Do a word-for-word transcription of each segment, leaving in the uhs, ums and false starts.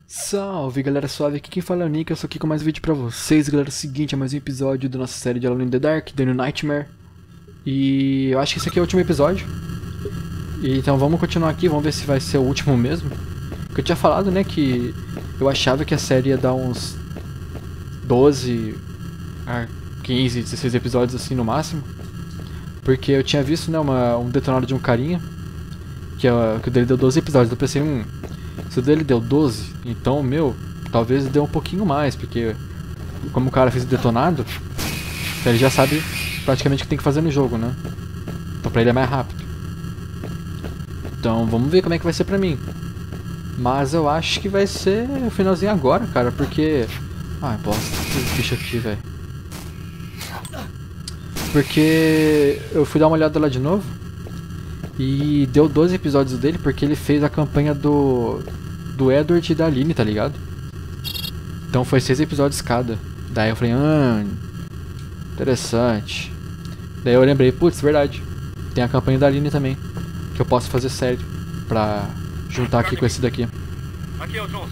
Salve galera suave, aqui quem fala é o Nick, eu sou aqui com mais um vídeo pra vocês. Galera, é o seguinte, é mais um episódio da nossa série de Alone in the Dark, The New Nightmare. E eu acho que esse aqui é o último episódio. E, então vamos continuar aqui, vamos ver se vai ser o último mesmo. Porque eu tinha falado, né, que eu achava que a série ia dar uns doze, quinze, dezesseis episódios assim no máximo. Porque eu tinha visto, né, uma, um detonado de um carinha, que, é, que o dele deu doze episódios, eu pensei, hum... se o dele deu doze, então, meu, talvez dê um pouquinho mais, porque como o cara fez o detonado, ele já sabe praticamente o que tem que fazer no jogo, né? Então pra ele é mais rápido. Então vamos ver como é que vai ser pra mim. Mas eu acho que vai ser o finalzinho agora, cara, porque... Ai, bosta, esse bicho aqui, velho. Porque eu fui dar uma olhada lá de novo. E deu doze episódios dele porque ele fez a campanha do do Edward e da Aline, tá ligado? Então foi seis episódios cada. Daí eu falei, ah, interessante. Daí eu lembrei, putz, verdade. Tem a campanha da Aline também, que eu posso fazer série pra juntar aqui com esse daqui. Aqui é o Johnson.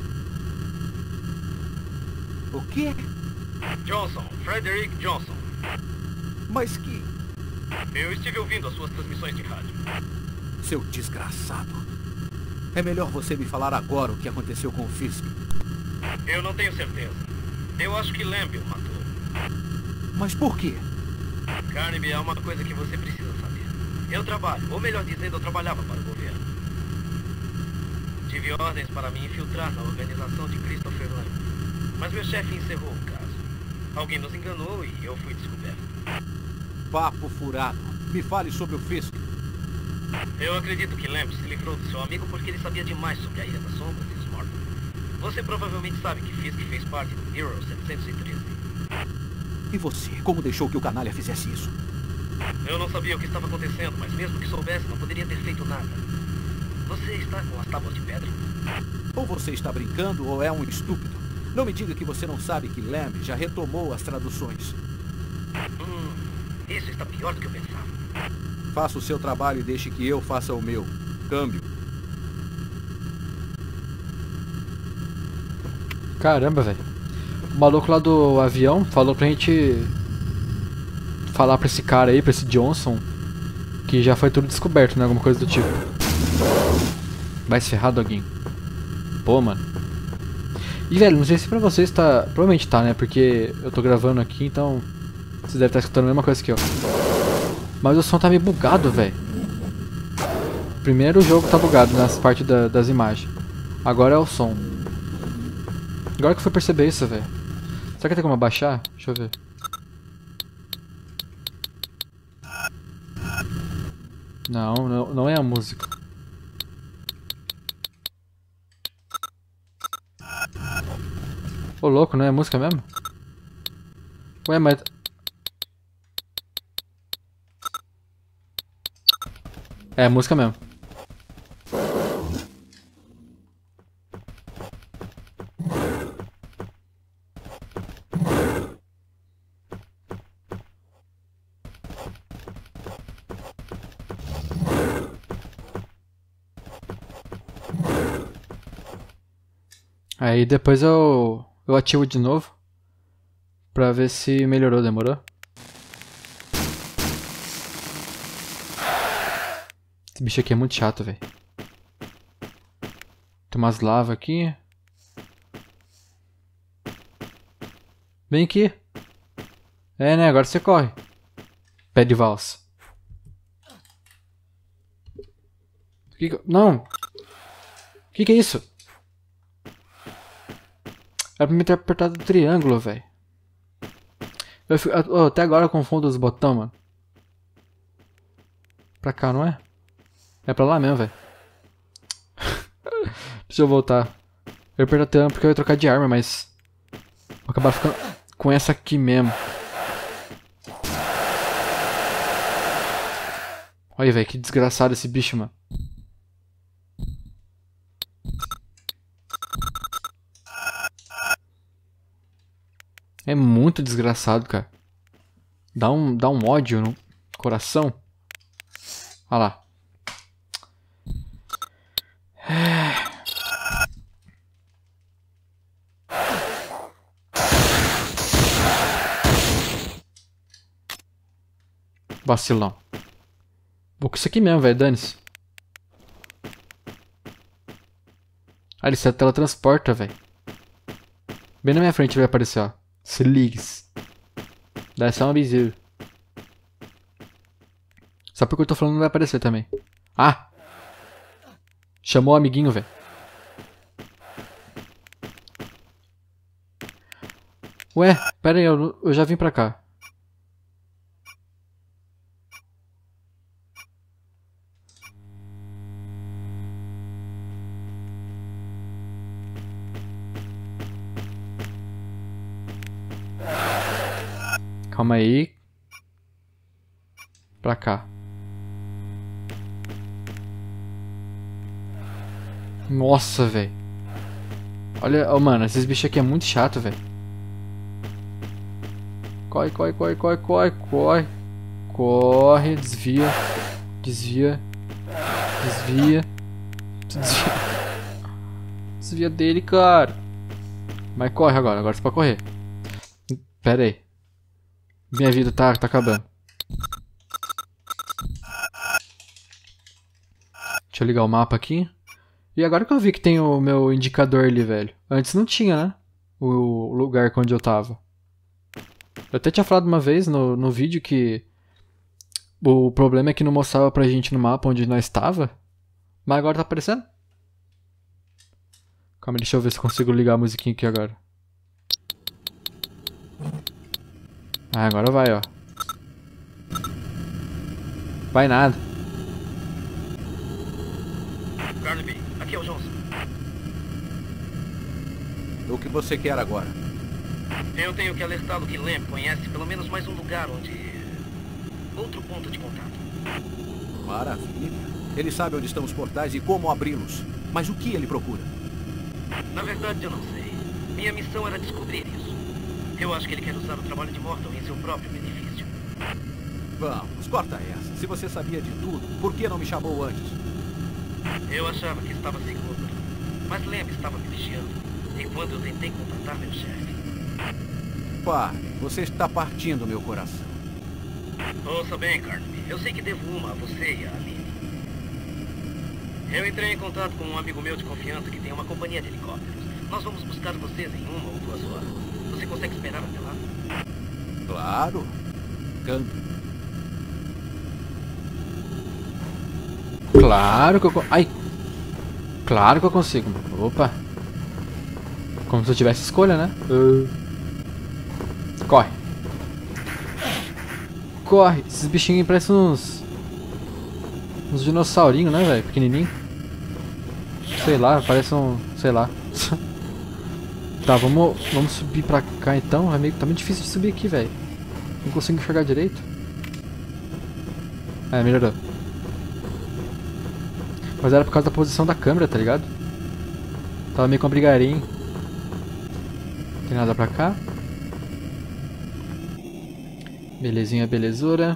O quê? Johnson, Frederick Johnson. Mas que... Eu estive ouvindo as suas transmissões de rádio. Seu desgraçado. É melhor você me falar agora o que aconteceu com o Fisk. Eu não tenho certeza. Eu acho que Lamb o matou. Mas por quê? Carnaby, é uma coisa que você precisa saber. Eu trabalho, ou melhor dizendo, eu trabalhava para o governo. Tive ordens para me infiltrar na organização de Christopher Lamb. Mas meu chefe encerrou o caso. Alguém nos enganou e eu fui descoberto. Papo furado. Me fale sobre o Fisk. Eu acredito que Lamb se livrou do seu amigo porque ele sabia demais sobre a Ilha das Sombras e os Mortos. Você provavelmente sabe que Fisk fez parte do Bureau setecentos e treze. E você? Como deixou que o canalha fizesse isso? Eu não sabia o que estava acontecendo, mas mesmo que soubesse, não poderia ter feito nada. Você está com as tábuas de pedra? Ou você está brincando ou é um estúpido. Não me diga que você não sabe que Lamb já retomou as traduções. Hum, isso está pior do que eu pensava. Faça o seu trabalho e deixe que eu faça o meu. Câmbio. Caramba, velho. O maluco lá do avião falou pra gente falar pra esse cara aí, pra esse Johnson, que já foi tudo descoberto, né? Alguma coisa do tipo. Vai se ferrar, doguinho. Pô, mano. E, velho, não sei se pra vocês tá... Provavelmente tá, né? Porque eu tô gravando aqui, então... Vocês devem estar escutando a mesma coisa que eu. Mas o som tá meio bugado, velho. Primeiro o jogo tá bugado nas partes da, das imagens. Agora é o som. Agora que eu fui perceber isso, velho. Será que tem como abaixar? Deixa eu ver. Não, não, não é a música. Ô louco, não é a música mesmo? Ué, mas... É a música mesmo. Aí depois eu, eu ativo de novo pra ver se melhorou, demorou? Esse bicho aqui é muito chato, velho. Tem umas lavas aqui. Vem aqui. É, né? Agora você corre. Pé de valsa. Que que... Não. O que, que é isso? Era pra me ter apertado o triângulo, velho. Oh, até agora eu confundo os botões, mano. Pra cá, não é? É pra lá mesmo, velho. Deixa eu voltar. Eu apertei o triângulo porque eu ia trocar de arma, mas... Vou acabar ficando com essa aqui mesmo. Olha aí, velho, que desgraçado esse bicho, mano. É muito desgraçado, cara. Dá um, dá um ódio no coração. Olha lá. Vacilão. Vou com isso aqui mesmo, velho. Dane-se. Ah, ele se teletransporta, velho. Bem na minha frente vai aparecer, ó. Se ligue-se. Dá só um aviso. Só porque eu tô falando não vai aparecer também. Ah! Chamou o amiguinho, velho. Ué, pera aí, eu, eu já vim pra cá. Calma aí. Pra cá. Nossa, velho. Olha, oh, mano, esses bichos aqui é muito chato, velho. Corre, corre, corre, corre, corre, corre. Corre, desvia. Desvia. Desvia. Desvia. Desvia dele, cara. Mas corre agora, agora você pode correr. Pera aí. Minha vida tá, tá acabando. Deixa eu ligar o mapa aqui. E agora que eu vi que tem o meu indicador ali, velho. Antes não tinha, né? O lugar onde eu tava. Eu até tinha falado uma vez no, no vídeo que o problema é que não mostrava pra gente no mapa onde nós estava. Mas agora tá aparecendo. Calma, deixa eu ver se eu consigo ligar a musiquinha aqui agora. Ah, agora vai, ó. Vai nada. Carnaby, aqui é o Johnson. O que você quer agora? Eu tenho que alertá-lo que Lamb conhece pelo menos mais um lugar onde... outro ponto de contato. Maravilha. Ele sabe onde estão os portais e como abri-los. Mas o que ele procura? Na verdade, eu não sei. Minha missão era descobrir isso. Eu acho que ele quer usar o trabalho de Morton em seu próprio benefício. Vamos, corta essa. Se você sabia de tudo, por que não me chamou antes? Eu achava que estava seguro. Mas Lamb estava me vigiando. E quando eu tentei contatar meu chefe... Pare, você está partindo meu coração. Ouça bem, Carnaby. Eu sei que devo uma a você e a Aline. Eu entrei em contato com um amigo meu de confiança que tem uma companhia de helicópteros. Nós vamos buscar vocês em uma ou duas horas. Você consegue esperar até lá? Claro. Canto. Claro que eu... Ai! Claro que eu consigo. Opa! Como se eu tivesse escolha, né? Uh. Corre! Corre! Esses bichinhos parecem uns... uns dinossaurinhos, né, velho? Pequenininho. Sei lá, parece um... sei lá. Tá, vamos, vamos subir pra cá então. É meio, tá muito difícil de subir aqui, velho. Não consigo enxergar direito. É, melhorou. Mas era por causa da posição da câmera, tá ligado? Tava meio com brigarinho. Não tem nada pra cá. Belezinha, belezura.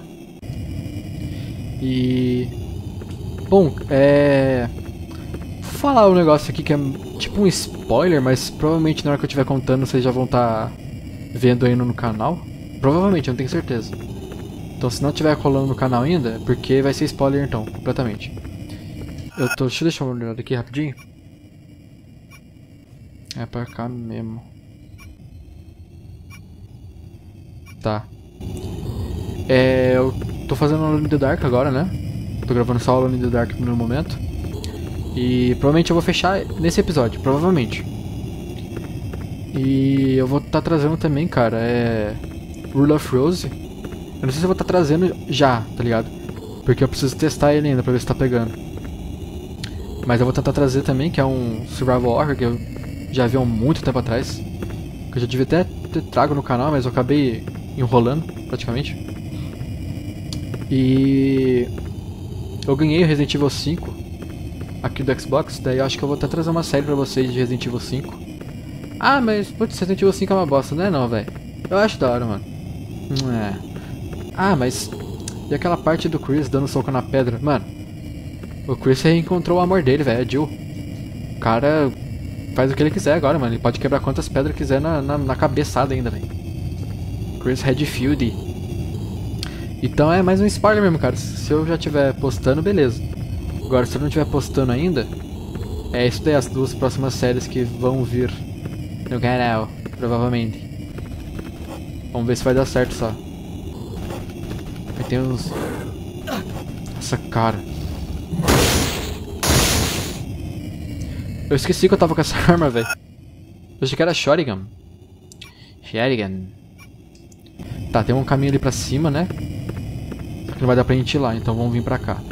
E... bom, é... vou falar um negócio aqui que é tipo um spoiler, mas provavelmente na hora que eu estiver contando vocês já vão estar tá vendo aí no canal. Provavelmente, eu não tenho certeza. Então se não estiver rolando no canal ainda, é porque vai ser spoiler então, completamente. Eu tô... deixa eu deixar uma olhada aqui rapidinho. É pra cá mesmo. Tá. É... eu tô fazendo Alone in the Dark agora, né? Tô gravando só Alone in the Dark no momento. E provavelmente eu vou fechar nesse episódio, provavelmente. E eu vou estar tá trazendo também, cara, é... Rule of Rose. Eu não sei se eu vou estar tá trazendo já, tá ligado? Porque eu preciso testar ele ainda pra ver se tá pegando. Mas eu vou tentar trazer também, que é um Survival Horror, que eu já vi há muito tempo atrás. Que eu já devia até ter trago no canal, mas eu acabei enrolando, praticamente. E... eu ganhei o Resident Evil cinco aqui do Xbox, daí eu acho que eu vou até trazer uma série pra vocês de Resident Evil cinco. Ah, mas, putz, Resident Evil cinco é uma bosta, não é não, velho. Eu acho da hora, mano. É. Ah, mas... e aquela parte do Chris dando soco na pedra? Mano, o Chris reencontrou o amor dele, velho, é Jill. O cara faz o que ele quiser agora, mano. Ele pode quebrar quantas pedras quiser na, na, na cabeçada ainda, velho. Chris Redfield. Então é mais um spoiler mesmo, cara. Se eu já estiver postando, beleza. Agora, se eu não estiver postando ainda, é isso daí, as duas próximas séries que vão vir no canal, provavelmente. Vamos ver se vai dar certo só. Aí tem uns... Essa cara. Eu esqueci que eu tava com essa arma, velho. Eu achei que era Shotgun. Shotgun. Tá, tem um caminho ali pra cima, né? Só que não vai dar pra gente ir lá, então vamos vir pra cá.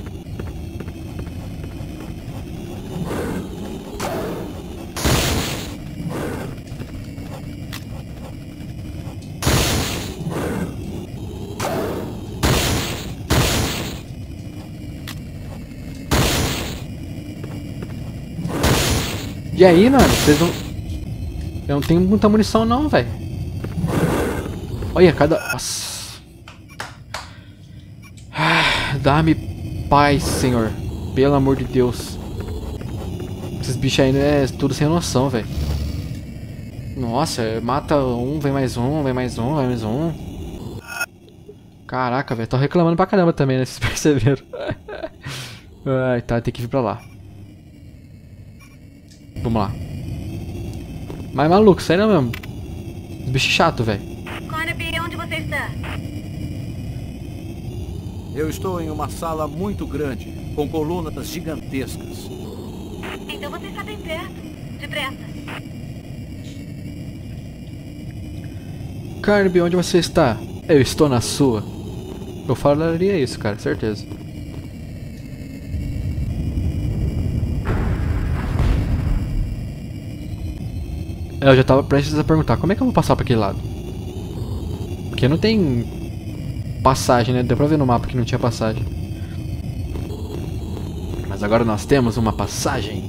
E aí, mano, vocês não... Eu não tenho muita munição não, velho. Olha, cada... Nossa. Ah, dá-me paz, senhor. Pelo amor de Deus. Esses bichos aí é tudo sem noção, velho. Nossa, mata um, vem mais um, vem mais um, vem mais um. Caraca, velho. Tô reclamando pra caramba também, né? Vocês perceberam. Ai, tá, tem que vir pra lá. Vamos lá. Mas maluco, sério mesmo. Bicho chato, velho. Cornaby, onde você está? Eu estou em uma sala muito grande, com colunas gigantescas. Então você está bem perto. Depressa. Carnaby, onde você está? Eu estou na sua. Eu falaria isso, cara, certeza. Eu já tava prestes a perguntar, como é que eu vou passar pra aquele lado? Porque não tem passagem, né? Deu pra ver no mapa que não tinha passagem. Mas agora nós temos uma passagem.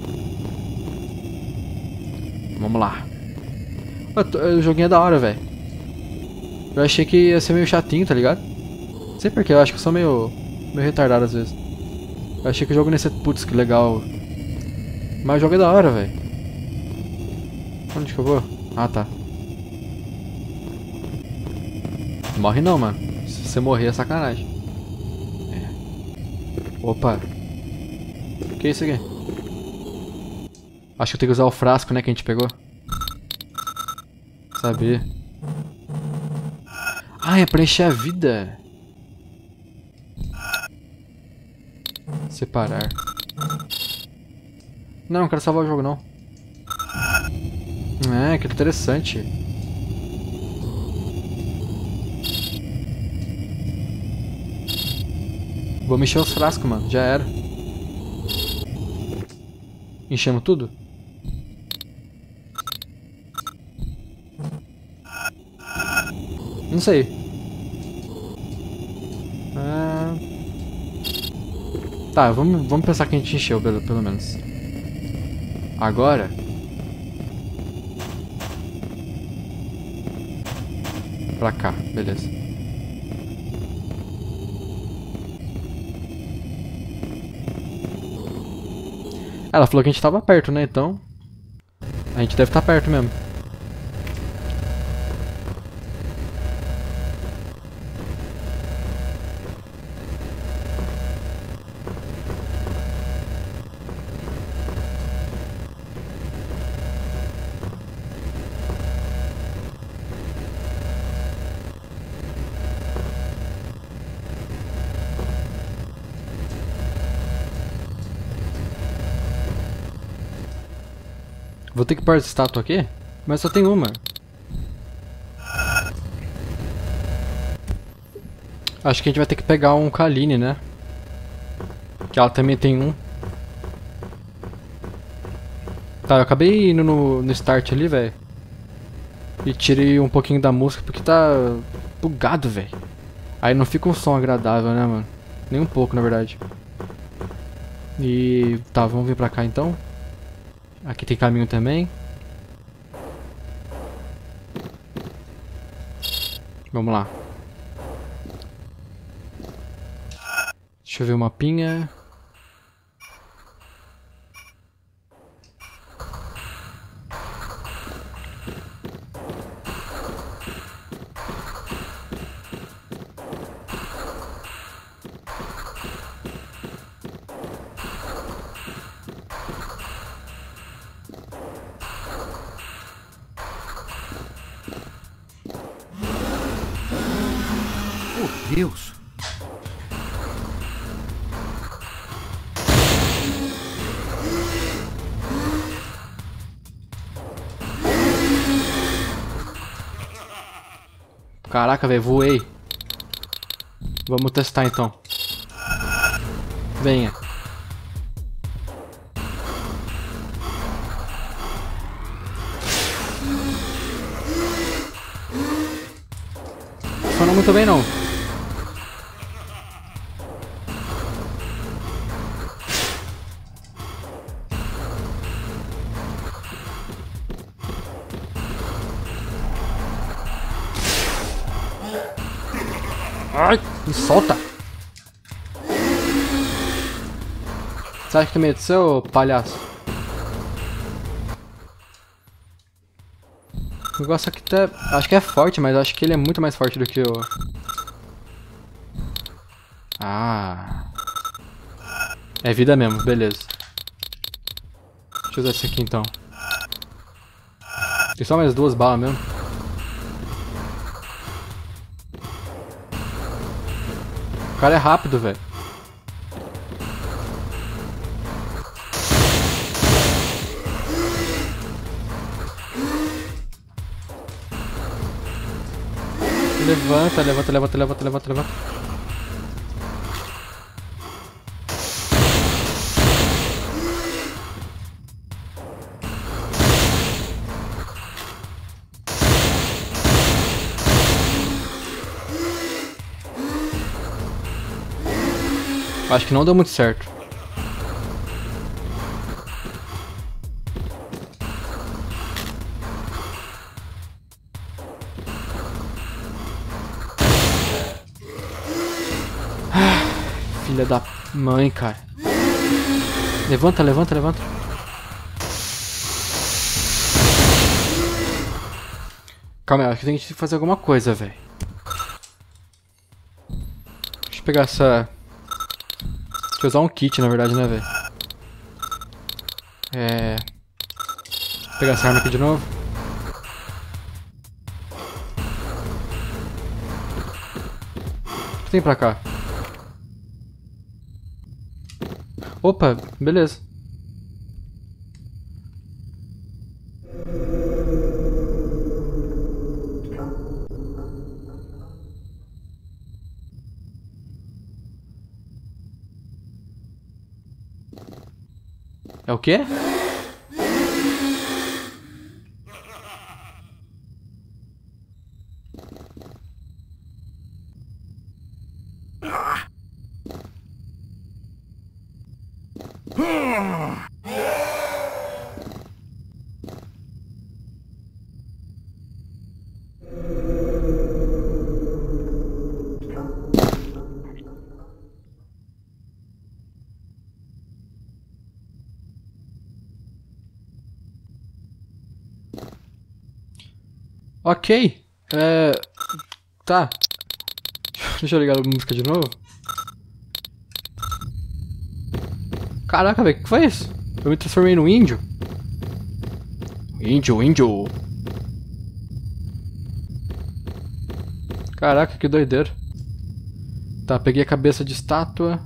Vamos lá. O joguinho é da hora, velho. Eu achei que ia ser meio chatinho, tá ligado? Não sei porque, eu acho que eu sou meio, meio retardado às vezes. Eu achei que o jogo não ia ser, putz, que legal. Mas o jogo é da hora, velho. Onde que eu vou? Ah, tá. Morre não, mano. Se você morrer é sacanagem. É. Opa. O que é isso aqui? Acho que eu tenho que usar o frasco, né, que a gente pegou. Saber. Ah, é pra encher a vida. Separar. Não, não quero salvar o jogo, não. É, que interessante. Vou mexer os frascos, mano. Já era. Enchemos tudo? Não sei. Ah... Tá, vamos, vamos pensar que a gente encheu, pelo, pelo menos. Agora... Pra cá, beleza. Ela falou que a gente tava perto, né? Então... A gente deve estar perto mesmo. Vou ter que pôr essa estátua aqui? Mas só tem uma. Acho que a gente vai ter que pegar um Kaline, né? Que ela também tem um. Tá, eu acabei indo no, no start ali, velho. E tirei um pouquinho da música porque tá bugado, velho. Aí não fica um som agradável, né, mano? Nem um pouco, na verdade. E... Tá, vamos vir pra cá então. Aqui tem caminho também. Vamos lá. Deixa eu ver o mapinha. Deus! Caraca, velho, voei. Vamos testar então. Venha. Funciona muito bem não. Ai, me solta! Você acha que tem medo de ser, ô palhaço? O negócio aqui tá... acho que é forte, mas acho que ele é muito mais forte do que o... Ah... É vida mesmo, beleza. Deixa eu usar esse aqui então. Tem só mais duas balas mesmo. O cara é rápido, velho. Levanta, levanta, levanta, levanta, levanta, levanta. Acho que não deu muito certo. Filha da mãe, cara. Levanta, levanta, levanta. Calma aí, acho que tem que fazer alguma coisa, velho. Deixa eu pegar essa... Deixa eu usar um kit, na verdade, né, velho? É... Vou pegar essa arma aqui de novo. O que tem pra cá? Opa, beleza. É o quê? Ok. É... Tá. Deixa eu ligar a música de novo. Caraca, velho, o que foi isso? Eu me transformei no índio. Índio, índio. Caraca, que doideira. Tá, peguei a cabeça de estátua.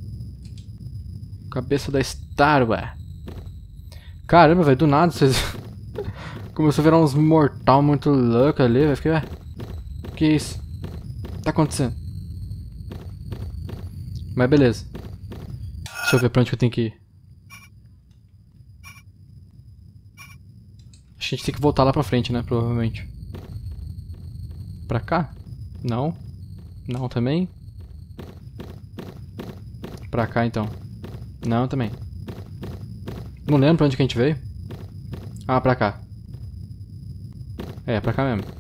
Cabeça da estátua. Caramba, velho, do nada vocês... Começou a virar uns mortal muito louco ali, velho. Fiquei, ué, que isso? O que tá acontecendo? Mas beleza. Deixa eu ver pra onde que eu tenho que ir. Acho que a gente tem que voltar lá pra frente, né? Provavelmente. Pra cá? Não. Não também. Pra cá então. Não também. Não lembro pra onde que a gente veio. Ah, pra cá. É, pra cá mesmo.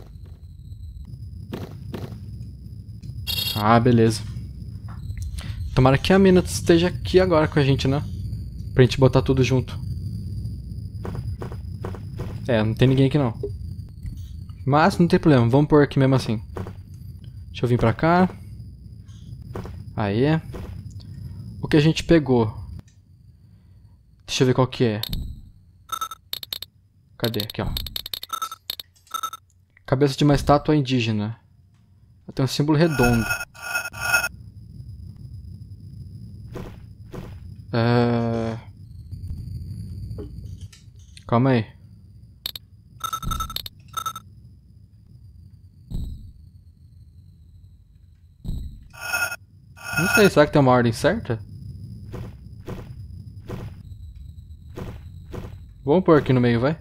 Ah, beleza. Tomara que a mina esteja aqui agora com a gente, né? Pra gente botar tudo junto. É, não tem ninguém aqui não. Mas não tem problema, vamos pôr aqui mesmo assim. Deixa eu vir pra cá. Aí. O que a gente pegou? Deixa eu ver qual que é. Cadê? Aqui, ó. Cabeça de uma estátua indígena. Tem um símbolo redondo. É... Calma aí. Não sei, será que tem uma ordem certa? Vamos pôr aqui no meio, vai.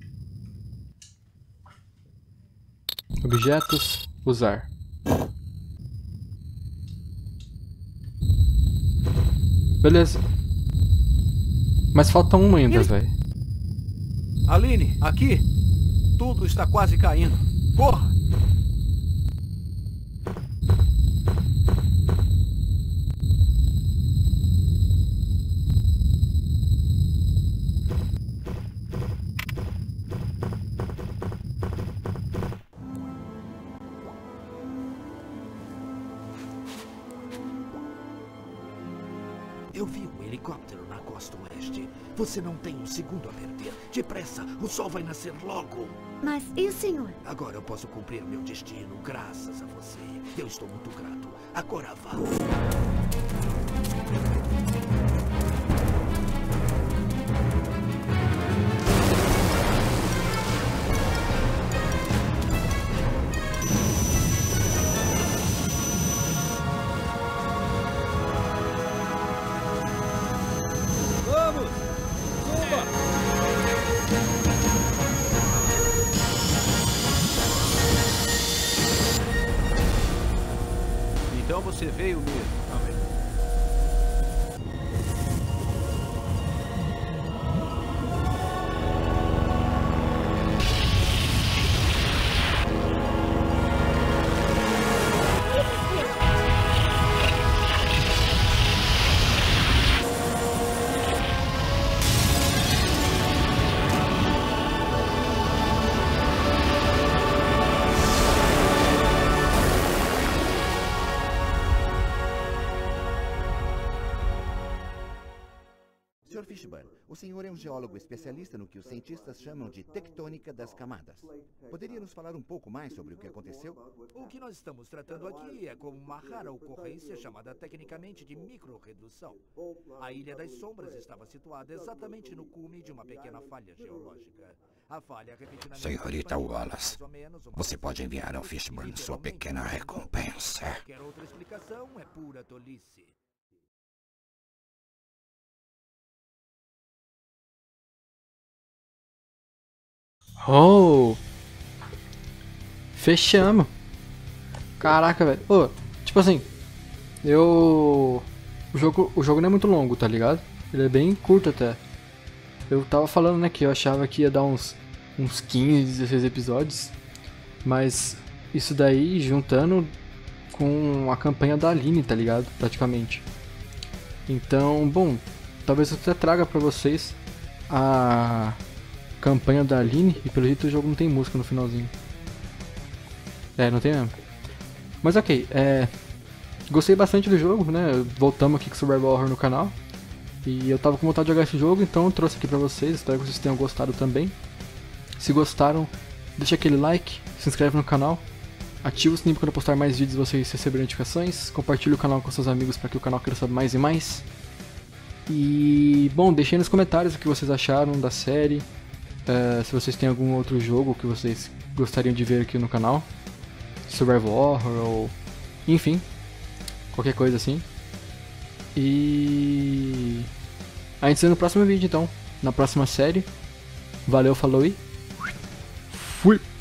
Objetos, usar. Beleza. Mas falta um ainda, velho. Aline, aqui. Tudo está quase caindo. Corra! Eu vi um helicóptero na costa oeste. Você não tem um segundo a perder. Depressa, o sol vai nascer logo. Mas e o senhor? Agora eu posso cumprir meu destino, graças a você. Eu estou muito grato. Agora vá. Então você veio mesmo. senhor Fishburne, o senhor é um geólogo especialista no que os cientistas chamam de tectônica das camadas. Poderia nos falar um pouco mais sobre o que aconteceu? O que nós estamos tratando aqui é como uma rara ocorrência chamada tecnicamente de microrredução. A Ilha das Sombras estava situada exatamente no cume de uma pequena falha geológica. A falha repentinamente... Senhorita Wallace, você pode enviar ao Fishburne sua pequena recompensa. Qualquer outra explicação é pura tolice. Oh! Fechamos! Caraca, velho. Oh, tipo assim, eu... O jogo, o jogo não é muito longo, tá ligado? Ele é bem curto até. Eu tava falando, né, que eu achava que ia dar uns, uns quinze, dezesseis episódios. Mas isso daí juntando com a campanha da Aline, tá ligado? Praticamente. Então, bom, talvez eu até traga pra vocês a campanha da Aline. E pelo jeito o jogo não tem música no finalzinho. É, não tem mesmo. Mas ok, é... Gostei bastante do jogo, né? Voltamos aqui com Survival Horror no canal. E eu tava com vontade de jogar esse jogo, então eu trouxe aqui pra vocês. Espero que vocês tenham gostado também. Se gostaram, deixa aquele like, se inscreve no canal. Ativa o sininho para quando eu postar mais vídeos vocês receberem notificações. Compartilhe o canal com seus amigos para que o canal cresça mais e mais. E, bom, deixem nos comentários o que vocês acharam da série. Uh, se vocês têm algum outro jogo que vocês gostariam de ver aqui no canal. Survival Horror ou... enfim, qualquer coisa assim. E... a gente se vê no próximo vídeo então, na próxima série. Valeu, falou e... fui!